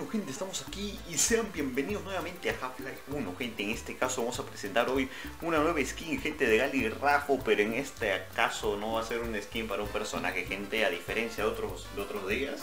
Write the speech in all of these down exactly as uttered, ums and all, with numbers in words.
bueno gente, estamos aquí y sean bienvenidos nuevamente a Half-Life uno, gente. En este caso vamos a presentar hoy una nueva skin, gente, de Gali Rafo, pero en este caso no va a ser una skin para un personaje, gente, a diferencia de otros, de otros días,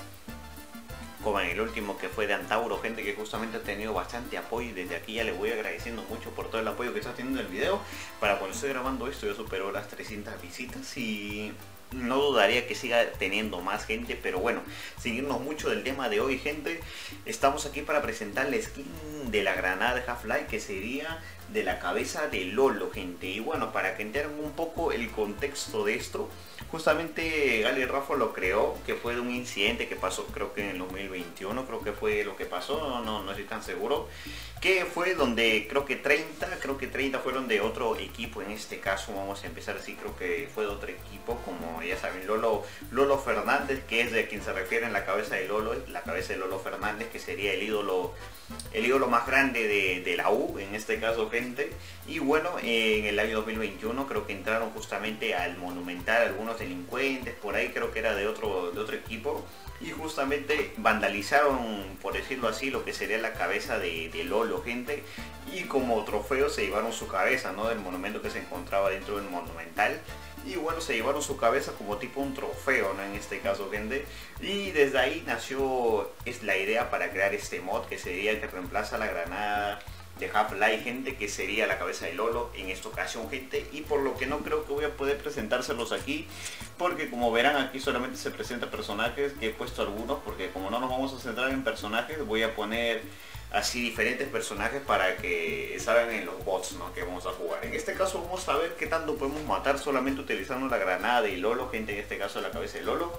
como en el último que fue de Antauro, gente, que justamente ha tenido bastante apoyo, y desde aquí ya le voy agradeciendo mucho por todo el apoyo que está teniendo en el video. Para cuando estoy grabando esto ya superó las trescientas visitas y no dudaría que siga teniendo más, gente. Pero bueno, seguirnos mucho del tema de hoy, gente, estamos aquí para presentar la skin de la granada de Half-Life, que sería de la cabeza de Lolo, gente. Y bueno, para que entiendan un poco el contexto de esto, justamente Gali Rafo lo creó, que fue de un incidente que pasó, creo que en el dos mil veintiuno, creo que fue lo que pasó, no, no, no estoy tan seguro, que fue donde creo que treinta, creo que treinta fueron de otro equipo. En este caso vamos a empezar así, creo que fue de otro equipo, como ya saben, Lolo, Lolo Fernández, que es de quien se refiere en la cabeza de Lolo, la cabeza de Lolo Fernández, que sería el ídolo, el ídolo más grande de, de la U, en este caso, gente. Y bueno, en el año dos mil veintiuno creo que entraron justamente al Monumental algunos delincuentes, por ahí creo que era de otro, de otro equipo, y justamente vandalizaron, por decirlo así, lo que sería la cabeza de, de Lolo, gente, y como trofeo se llevaron su cabeza, ¿no?, del monumento que se encontraba dentro del Monumental. Y bueno, se llevaron su cabeza como tipo un trofeo, ¿no?, en este caso, gente. Y desde ahí nació es la idea para crear este mod, que sería el que reemplaza la granada de Half-Life, gente, que sería la cabeza de Lolo en esta ocasión, gente. Y por lo que no creo que voy a poder presentárselos aquí, porque como verán aquí solamente se presentan personajes, que he puesto algunos, porque como no nos vamos a centrar en personajes, voy a poner así diferentes personajes para que salgan en los bots, ¿no?, que vamos a jugar. En este caso vamos a ver qué tanto podemos matar solamente utilizando la granada de Lolo, gente, en este caso la cabeza de Lolo.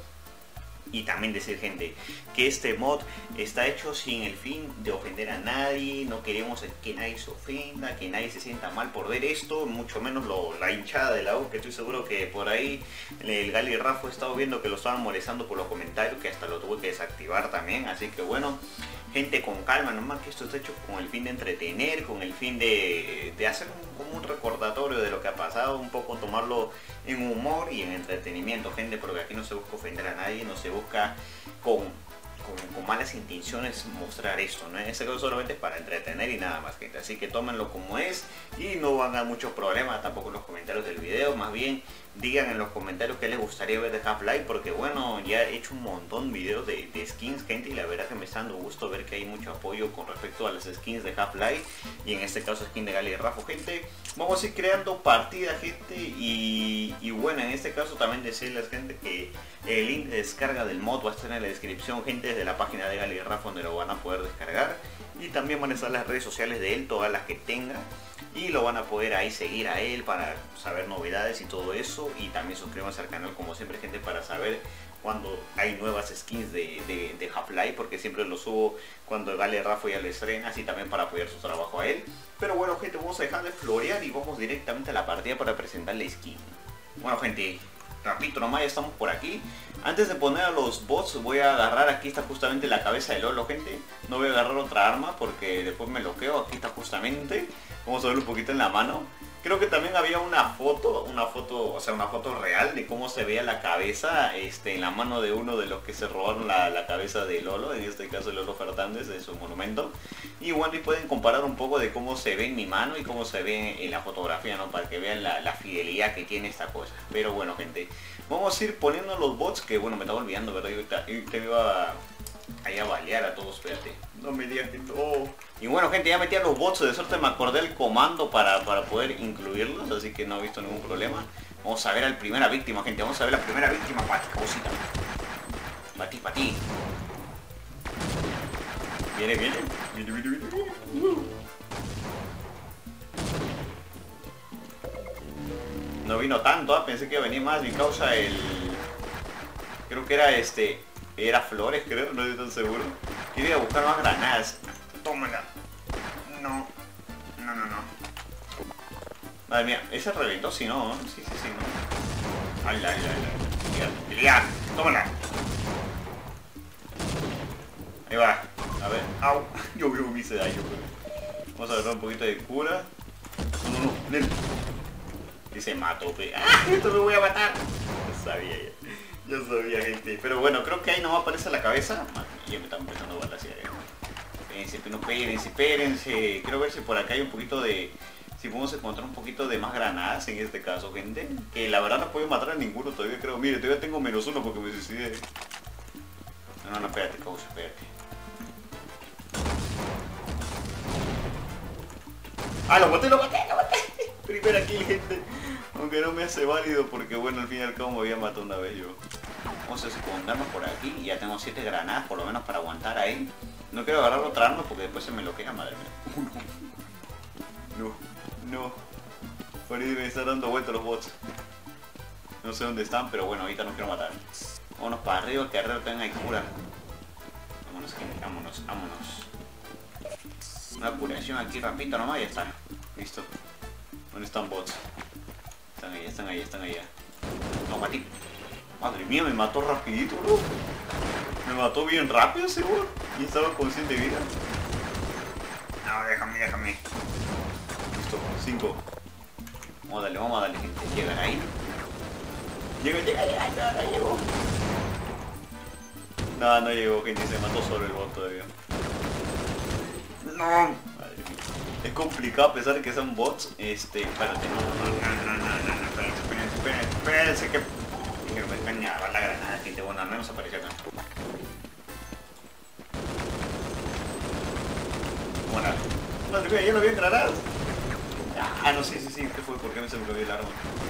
Y también decir, gente, que este mod está hecho sin el fin de ofender a nadie. No queremos que nadie se ofenda, que nadie se sienta mal por ver esto, mucho menos lo, la hinchada de la U, que estoy seguro que por ahí el Gali Rafo he estado viendo que lo estaban molestando por los comentarios, que hasta lo tuve que desactivar también. Así que bueno, gente, con calma nomás, que esto está hecho con el fin de entretener, con el fin de, de hacer un, como un recordatorio de lo que ha pasado, un poco tomarlo en humor y en entretenimiento, gente, porque aquí no se busca ofender a nadie, no se busca con, con, con malas intenciones mostrar esto, ¿no? En este caso solamente es para entretener y nada más, gente. Así que tómenlo como es y no van a dar muchos problemas tampoco en los comentarios del video. Más bien digan en los comentarios qué les gustaría ver de Half-Life, porque bueno, ya he hecho un montón de videos de, de skins, gente, y la verdad que me está dando gusto ver que hay mucho apoyo con respecto a las skins de Half-Life, y en este caso skin de Gali Rafo, gente. Vamos a ir creando partidas, gente, y, y bueno, en este caso también decirles, gente, que el link de descarga del mod va a estar en la descripción, gente, desde la página de Gali Rafo, donde lo van a poder descargar, y también van a estar las redes sociales de él, todas las que tenga, y lo van a poder ahí seguir a él para saber novedades y todo eso. Y también suscríbanse al canal como siempre, gente, para saber cuando hay nuevas skins de, de, de Half-Life, porque siempre lo subo cuando Gali Rafo ya lo estrena, así también para apoyar su trabajo a él. Pero bueno, gente, vamos a dejar de florear y vamos directamente a la partida para presentar la skin. Bueno, gente, rapidito nomás, ya estamos por aquí. Antes de poner a los bots voy a agarrar, aquí está justamente la cabeza de Lolo, gente. No voy a agarrar otra arma porque después me bloqueo. Aquí está justamente, vamos a verlo un poquito en la mano. Creo que también había una foto, una foto, o sea, una foto real de cómo se veía la cabeza este, en la mano de uno de los que se robaron la, la cabeza de Lolo, en este caso Lolo Fernández, de su monumento. Y bueno, y pueden comparar un poco de cómo se ve en mi mano y cómo se ve en la fotografía, ¿no?, para que vean la, la fidelidad que tiene esta cosa. Pero bueno, gente, vamos a ir poniendo los bots, que bueno, me estaba olvidando, ¿verdad? Yo te iba a, a, a balear a todos, espérate. No me digas que no. Y bueno, gente, ya metí a los bots, de suerte me acordé el comando para, para poder incluirlos, así que no he visto ningún problema. Vamos a ver a la primera víctima, gente, vamos a ver a la primera víctima. Pati, cabocita. Pati, pati. Viene, viene. Viene, viene, viene, viene. No vino tanto, ¿eh? Pensé que iba a venir más, mi causa el... Creo que era este... Era Flores, creo, no estoy tan seguro. Quiero ir a buscar más granadas. Tómala. No. No, no, no. Madre mía, ese reventó, si no, ¿no? Sí, sí, sí, no. Ay, ay, ay, ay. ¡Ya! ¡Tómala! Ahí va. A ver. ¡Au! Yo creo que me hice daño, pero... Vamos a agarrar un poquito de cura. No, no, no. Nen. Y se mató, pe. ¡Ah! Esto me voy a matar. Ya sabía ya. Ya sabía, gente. Pero bueno, creo que ahí no aparece la cabeza. Man, ya me están empezando a balasear. Espérense, no espérense, espérense. Quiero ver si por acá hay un poquito de... Si podemos encontrar un poquito de más granadas en este caso, gente. Que la verdad no puedo matar a ninguno todavía, creo. Mire, todavía tengo menos uno porque me suicidé. No, no, no, espérate, causa, espérate. Ah, lo maté, lo maté, lo maté. Primera kill, gente. Aunque no me hace válido porque, bueno, al fin y al cabo me había matado una vez yo. Vamos a escondernos por aquí y ya tengo siete granadas por lo menos para aguantar ahí. No quiero agarrar otra arma porque después se me bloquea, madre mía. No, no. Por ahí me están dando vueltas los bots. No sé dónde están, pero bueno, ahorita no quiero matar. Vámonos para arriba, que arriba también hay cura. Vámonos, gente, vámonos, vámonos. Una curación aquí rapidito nomás y ya está. Listo. ¿Dónde están bots? Están ahí, están ahí, están allá. No, matí. Madre mía, me mató rapidito, bro. Me mató bien rápido, seguro. Y estaba consciente de vida. No, déjame, déjame. Listo, cinco. Vamos a darle, vamos a darle, gente. Llegan ahí. Llega, llega, llega. No, no llegó. No, no llegó, gente. Se mató solo el bot todavía. No. Madre mía. Es complicado a pesar de que son bots. Este, espérate, no, no, no, no, no, no, no, espérense, espérense, espérense, espérense que... que me están a agarrar la granada, gente. Bueno, al menos apareció acá. Bueno, madre mía, ya no había granadas. Ah, no, sí, sí, sí, ¿qué fue? ¿Por qué me se me olvidó el arma?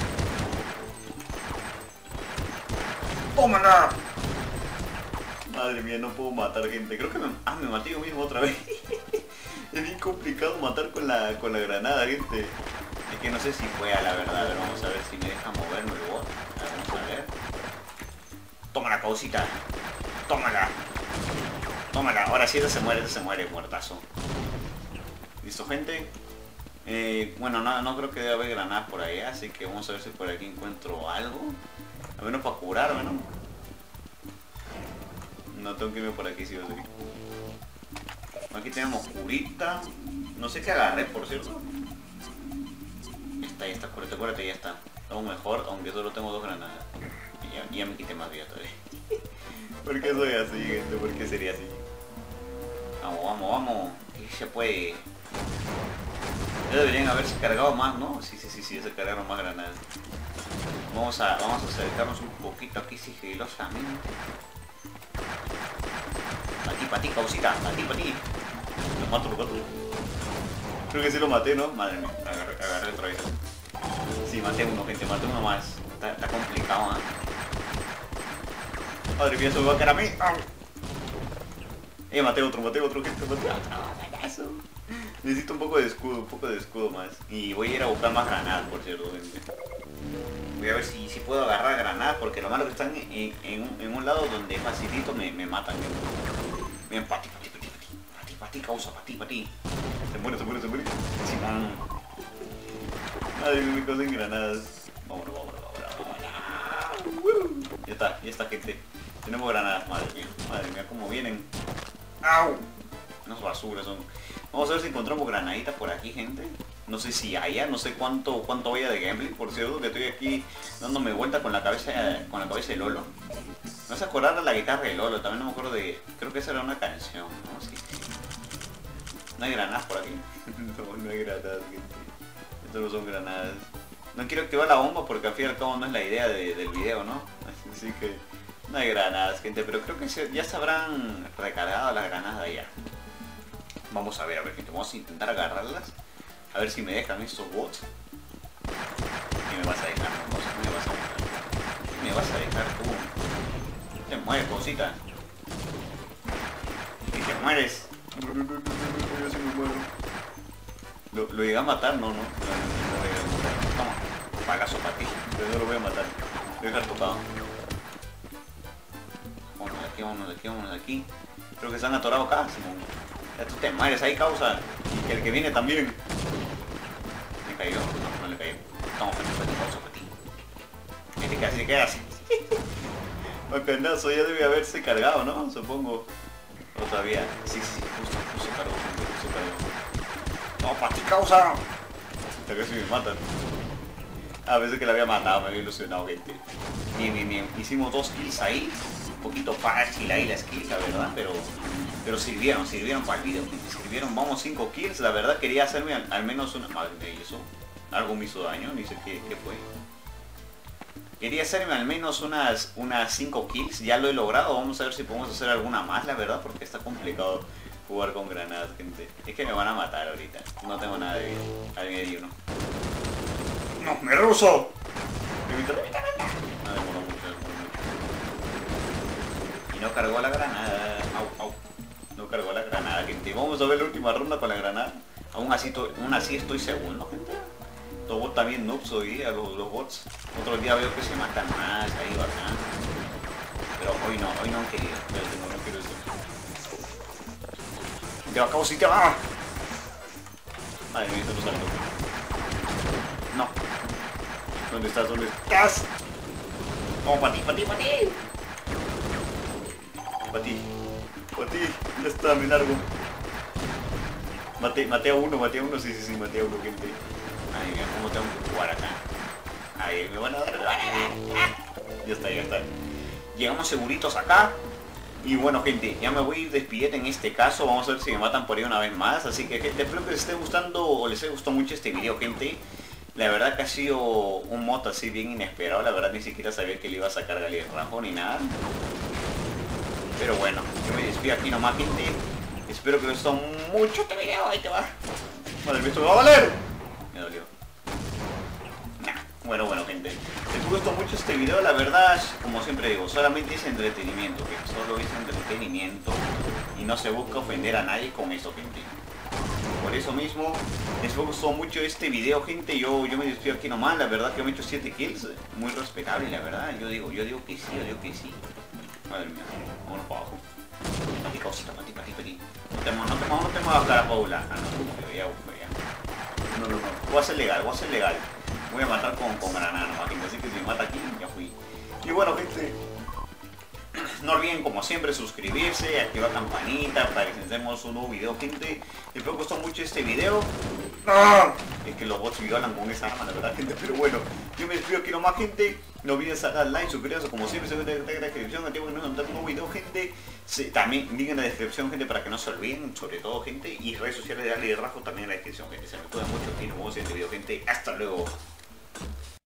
¡Tómala! Madre mía, no puedo matar, gente. Creo que me... Ah, me maté yo mismo otra vez. Es bien complicado matar con la, con la granada, gente. Es que no sé si fue a la verdad. A ver, vamos a ver si me deja moverme el bot. A ver, vamos a ver. Tómala, causita. Tómala. Tómala. Ahora sí, ese se muere, ese se muere, muertazo. ¿Listo, gente? Eh, bueno, no, no creo que debe haber granadas por ahí, así que vamos a ver si por aquí encuentro algo. A menos para curarme, ¿no? No tengo que irme por aquí, sí o sí. Aquí tenemos curita. No sé qué agarré, por cierto. Ya está, ya está, cúrate, cúrate, ya está. Aún mejor, aunque solo tengo dos granadas. Y ya, ya me quité más vida todavía. ¿Por qué soy así, gente? ¿Por qué sería así? Vamos, vamos, vamos. ¿Qué se puede? Ya deberían haberse cargado más, ¿no? Sí, sí, sí, sí, se cargaron más granadas. Vamos a, vamos a acercarnos un poquito aquí sigilosamente. Para ti, para ti, causita, para ti, para ti. Lo mato, lo mato. Creo que sí lo maté, ¿no? Madre mía, agarré, agarré otra vez. Sí, maté uno, gente, maté uno más. Está, está complicado, ¿eh? Madre mía, eso me va a caer a mí. ¡Au! Eh, maté otro, maté otro, gente, maté otro. Eso. Necesito un poco de escudo, un poco de escudo más. Y voy a ir a buscar más granadas, por cierto, gente. Voy a ver si, si puedo agarrar granadas, porque lo malo que están en, en, un, en un lado donde facilito me, me matan. Bien, pati, pati, pati, pati, pati, pati, causa, pati, pati. Se muere, se muere, se muere. Simón. Madre mía, me causan granadas. Vámonos, vámonos, vámonos, vámonos. Ya está, ya está, gente. Tenemos granadas, madre mía. Madre mía, cómo vienen. ¡Au! Unas basuras son. Vamos a ver si encontramos granaditas por aquí, gente. No sé si haya, no sé cuánto cuánto vaya de gameplay, por cierto, que estoy aquí dándome vuelta con la cabeza con la cabeza de Lolo. Me hace acordar de la guitarra de Lolo, también no me acuerdo de... Creo que esa era una canción, ¿no? Sí. ¿No hay granadas por aquí? No, no hay granadas, gente. Estos no son granadas. No quiero activar la bomba porque al fin y al cabo no es la idea de, del video, ¿no? Así que no hay granadas, gente, pero creo que se, ya se habrán recargado las granadas de allá. Vamos a ver, a ver, gente, vamos a intentar agarrarlas. A ver si me dejan estos bots. ¿Qué me vas a dejar? No sé, ¿qué me vas a dejar? ¿Qué me vas a dejar tú? Te mueres, cosita. Y te mueres. No, no, no, no, no, no, yo sí me muero. ¿Lo, lo llegué a matar? No, no. No, no, no lo llegué a matar. Toma, pagazo para ti. Pero no lo voy a matar. Lo voy a dejar tocado. Vámonos de aquí, vámonos de aquí, vámonos de aquí. Creo que se han atorado acá, Simón. Ya tú te mueres ahí, causa. Y el que viene también. ¿Me cayó? No, no le cayó. Toma, para ti, causa, para ti. ¿Qué te quedas? ¿Qué te quedas? Macanazo, ya debe haberse cargado, ¿no? Supongo. O todavía. Sí, sí, justo, justo cargó, justo cargó. No, para ti, causa. Hasta que si me matan. A veces que la había matado, me había ilusionado, gente. Bien, bien, bien. Hicimos dos kills ahí. poquito fácil ahí las kills, la verdad, pero pero sirvieron, sirvieron para el video, sirvieron, vamos, cinco kills, la verdad quería hacerme al, al menos una... Madre de eso, algo me hizo daño, ni sé qué, qué fue. Quería hacerme al menos unas unas cinco kills, ya lo he logrado, vamos a ver si podemos hacer alguna más, la verdad, porque está complicado jugar con granadas, gente. Es que me van a matar ahorita, no tengo nada de vida, alguien hay uno. ¡No, me ruso! Y no cargó la granada. Au, au. No cargó la granada, gente. Vamos a ver la última ronda con la granada. Aún así, aún así estoy segundo, gente. Los bots también noobs hoy día, los, los bots. Otro día veo que se matan más, ahí bacán. Pero hoy no, hoy no han querido. Yo tengo, no quiero eso. Te va a causar, te va. Madre mía, esto no salto. No. ¿Dónde estás? ¿Dónde estás? Vamos, para ti, para ti, para ti. Para ti. Para ti. Ya está, me largo. Maté, maté a uno, maté a uno, sí, sí, sí, maté a uno, gente. Ay, mira cómo tengo que jugar acá. Ay, me van a dar... Ya está, ya está. Llegamos seguritos acá. Y bueno, gente, ya me voy a ir despidiendo en este caso. Vamos a ver si me matan por ahí una vez más. Así que, gente, espero que les esté gustando o les haya gustado mucho este video, gente. La verdad que ha sido un mod así bien inesperado. La verdad ni siquiera sabía que le iba a sacar Gali de Rajo ni nada. Pero bueno, yo me despido aquí nomás, gente. Espero que les gustó mucho este video. Ahí te va. Madre mía, esto me va a valer. Me dolió. Nah. Bueno, bueno, gente. Si les gustó mucho este video, la verdad, como siempre digo, solamente es entretenimiento. Que solo es entretenimiento. Y no se busca ofender a nadie con eso, gente. Por eso mismo, les gustó mucho este video, gente. Yo, yo me despido aquí nomás. La verdad que me he hecho siete kills. Muy respetable, la verdad. Yo digo, yo digo que sí, yo digo que sí. Madre mía, vámonos para abajo. Mati cosita, mati, mati, mati. No te, no te, no te muevas cara, Paula. Ah, no, ya, ya. No, no, no. Voy a ser legal, voy a ser legal. Voy a matar con, con granada, ¿no? Así que si me mata aquí, ya fui. Y bueno, gente. No olviden, como siempre, suscribirse, activar campanita para que tengamos un nuevo video, gente. Espero que os gustó mucho este video. ¡Ah! Es que los bots violan con esa arma, la verdad, gente. Pero bueno, yo me despido aquí nomás, gente. No olviden dar like, suscribirse, como siempre, se ve en la descripción. Activo que no encontrar un nuevo video, gente. Sí, también link en la descripción, gente, para que no se olviden, sobre todo, gente. Y redes sociales de Gali de Rajo también en la descripción, gente. Se me cuida mucho y nos vemos en este video, gente. Hasta luego.